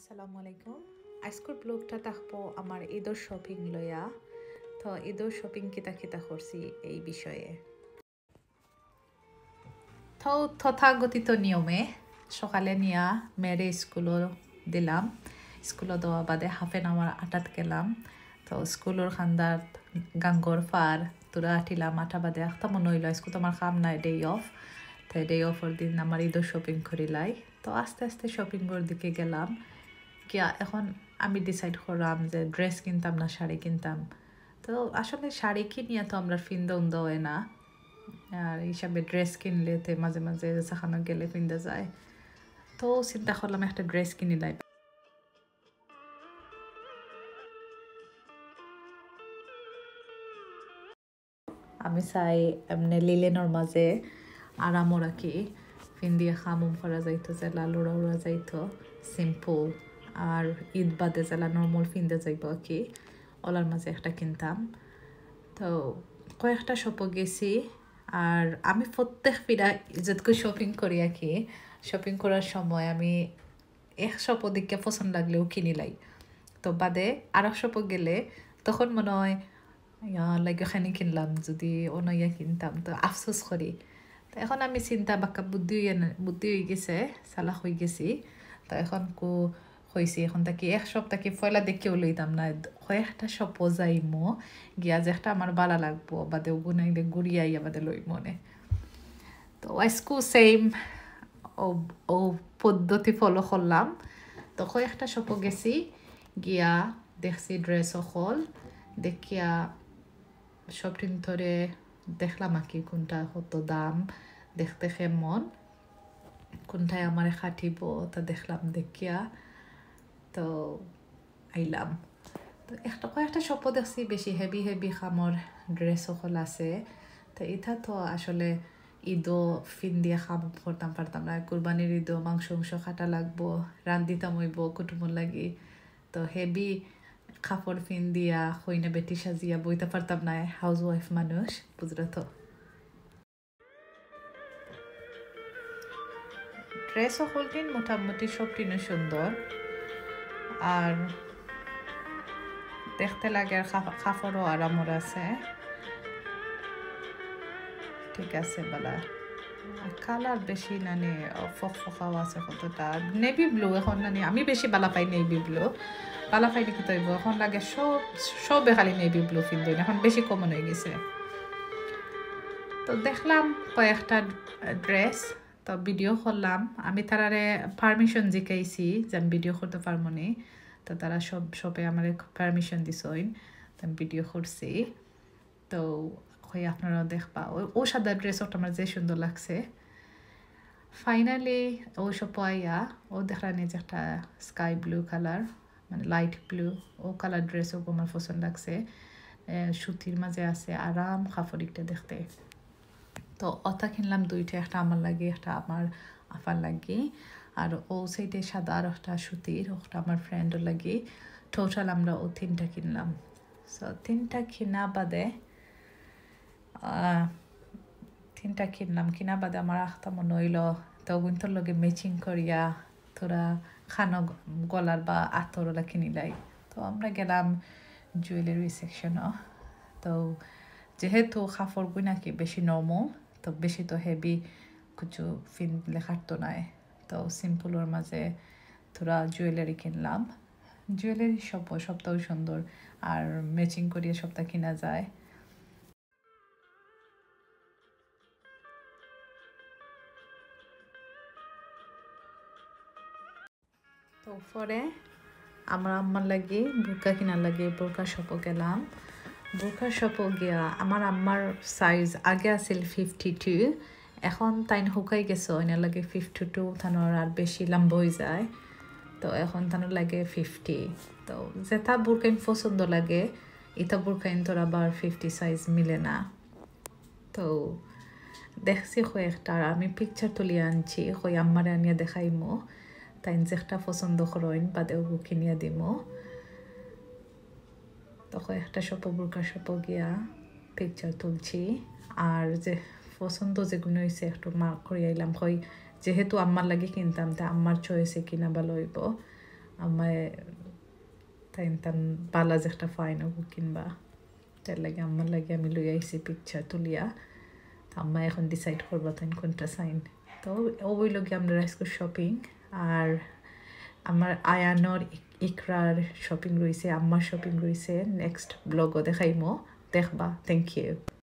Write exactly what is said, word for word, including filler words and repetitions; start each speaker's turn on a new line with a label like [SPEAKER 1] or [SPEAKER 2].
[SPEAKER 1] আসসালামু আলাইকুম আজকের ব্লগটা থাকবো আমার ঈদের শপিং লইয়া তো ঈদের শপিং কিতা কিতা করছি এই বিষয়ে তো তথাগতিত নিয়মে সকালে নিয়া মেরে স্কুলও দিলাম স্কুলও দেওয়া বাদে হাফ এন আওয়ার আটাত গেলাম তো স্কুলের খান্দাত গাঙ্গর ফার তোরা আঠিলাম আটা বাদে আখতা মনে হইল স্কুল তোমার কাম নাই ডে অফ তো ডে অফের দিন আমার ঈদের শপিং করিলাই তো আস্তে আস্তে শপিংয়ের দিকে গেলাম কিয়া এখন আমি ডিসাইড করলাম যে ড্রেস কিনতাম না শাড়ি কিনতাম তো আসলে শাড়ি কিনিয়া তো আমরা ফিন্দা উন্দা হয় না আর হিসাবে ড্রেস কিনলে তো মাঝে মাঝে যেখানে গেলে ফিন্দা যায় তো চিন্তা করলাম একটা ড্রেস কিনিলাই আমি চাই এমনি লিলেনের মাঝে আরামও রাখি ফিন্দিয়া খামুম করা যাইতো জেলা লোড়া উড়া যাইতো সিম্পল আর ঈদ বাদে জেলা নর্মাল ফিন্দে যাইব আর কি ওলার মাঝে একটা কিনতাম তো কয়েকটা শপও গেছি আর আমি প্রত্যেক ফিরা যতটুকু শপিং করি আর কি শপিং করার সময় আমি এক শপও দিকে পছন্দ লাগলেও কিনিলাই তো বাদে আর এক শপও গেলে তখন মনে হয় লাগে ওখানে কিনলাম যদি অন্য ইয়া কিনতাম তো আফসোস করি তো এখন আমি চিন্তা বাক্কা বুদ্ধি বুদ্ধি হয়ে গেছে চালাক হয়ে গেছি তো এখন কো হয়েছি এখন তাকে এক সপ্তাহকে ফয়লা দেখেও লইতাম না কয়েকটা সপো যাইমো গিয়া যে একটা আমার ভালো লাগবো বাদে গুনাইলে গুড়িয়া ইয়া বাদে লই মনে তো আজকু সেম ও ও পদ্ধতি ফলো করলাম তো কয়েকটা সপো গেছি গিয়া দেখছি ড্রেসও হল দেখিয়া শপিং ধরে দেখলাম আর কি কোনটা কত দাম দেখতে কেমন কোনটায় আমার খাটিব তা দেখলাম দেখিয়া তো আইলাম তো একটা কয়েকটা শপও দেখছি বেশি হেভি হেভি খামর ড্রেস সকল আছে তো এটা তো আসলে ঈদও ফিন দিয়ে খাম করতাম পারতাম না কুরবানির ঈদও মাংস মাংস খাটা লাগবো রান্ধিতাম হইব কুটুমর লাগি তো হেভি কাপড় ফিন দিয়া হইনা বেটি সাজিয়া বইতে পারতাম না হাউস ওয়াইফ মানুষ বুঝলো তো ড্রেস সকল দিন মোটামুটি সব দিনও সুন্দর আর দেখতে লাগে আর কাপড়ও আরামর আছে ঠিক আছে বলা কালার বেশি নানি ফক ফকাও আছে কতটা নেভি ব্লু এখন নানি আমি বেশি বালা পাই নেভি ব্লু বালা পাইলে কি তৈব এখন লাগে সব সবে খালি নেভি ব্লু ফিল দিন এখন বেশি কমন হয়ে গেছে তো দেখলাম কয়েকটা ড্রেস তো ভিডিও করলাম আমি তারারে পারমিশন জিকাইছি যে আমি ভিডিও করতে পারবো নি তো তারা সব শপে আমার পারমিশন দিছইন তো আমি ভিডিও করছি তো হয়ে আপনারাও দেখবা ও সাদা ড্রেস ওটা আমার যে সুন্দর লাগছে ফাইনালি ও সব পাইয়া ও দেখলাম যে একটা স্কাই ব্লু কালার মানে লাইট ব্লু ও কালার ড্রেসও আমার পছন্দ লাগছে সুতির মাঝে আছে আরাম কাপড়িকটা দেখতে তো অতা কিনলাম দুইটা একটা আমার লাগে একটা আমার আফার লাগে আর ও সাইডে সাদা আর একটা সুতির ওটা আমার ফ্রেন্ডও লাগে টোটাল আমরা ও তিনটা কিনলাম সো তিনটা কিনা বাদে তিনটা কিনলাম কিনা বাদে আমার আখতা মনে হইল তো গুন্তর লগে ম্যাচিং করিয়া তোরা খানো গলার বা আতরওলা কিনিলাই তো আমরা গেলাম জুয়েলারি সেকশনও তো যেহেতু কাপড়গুই নাকি বেশি নর্মাল তো বেশি তো হেভি কিছু ফিন দিলে খাটতো নাই তো সিম্পলের মাঝে তোরা জুয়েলারি কিনলাম জুয়েলারি সব সবটাও সুন্দর আর ম্যাচিং করিয়ে সবটা কিনা যায় তো পরে আমার আম্মার লাগে বোরকা কিনার লাগে বোরকা শপও গেলাম বোরকা শপও গিয়া আমার আম্মার সাইজ আগে আছিল ফিফটি টু এখন তাইন শুকাই গেছে এনার লাগে ফিফটি টু থানোর আর বেশি লম্বা হয়ে যায় তো এখন থানোর লাগে ফিফটি তো যেটা বোরকাইন পছন্দ লাগে এটা বোরকাইন তোর আবার ফিফটি সাইজ মিলে না তো দেখছি কয়েকটা আমি পিকচার তুলি আনছি কই আম্মারে আনিয়া দেখাইমো তাই যেটা পছন্দ করেন বাদেও কিনিয়া দিমো তখন একটা শপ বোরকা শপ গিয়া পিকচার তুলছি আর যে পছন্দ যেগুলো হয়েছে একটু মার্ক করে আইলাম কই যেহেতু আম্মার লাগে কিনতাম তা আম্মার চয়েসে কিনা ভালো হইব আমায় তাই তান বালাজ একটা ফাইন কিনবা তার লাগে আমার লাগে আমি লই আইসি পিকচার তুলিয়া আম্মা এখন ডিসাইড করবা তাই কোনটা সাইন তো ওই লগে আমরা আজকে শপিং আর আমার আয়ানোর ইকরার শপিং রয়েছে আম্মার শপিং রয়েছে নেক্সট ব্লগও দেখাইমো দেখবা থ্যাংক ইউ